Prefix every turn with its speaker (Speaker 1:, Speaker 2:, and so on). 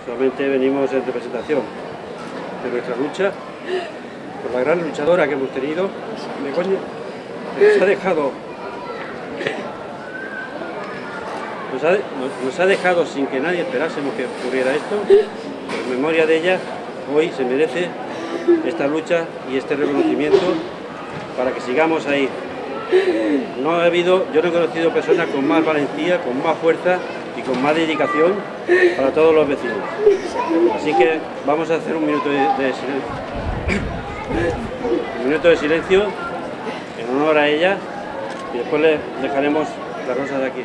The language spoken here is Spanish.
Speaker 1: Solamente venimos en representación de nuestra lucha por la gran luchadora que hemos tenido, Begoña, nos ha dejado sin que nadie esperásemos que ocurriera esto. En memoria de ella, hoy se merece esta lucha y este reconocimiento para que sigamos ahí. Yo no he conocido personas con más valentía, con más fuerza y con más dedicación para todos los vecinos. Así que vamos a hacer un minuto de silencio. Un minuto de silencio en honor a ella y después le dejaremos la rosa de aquí.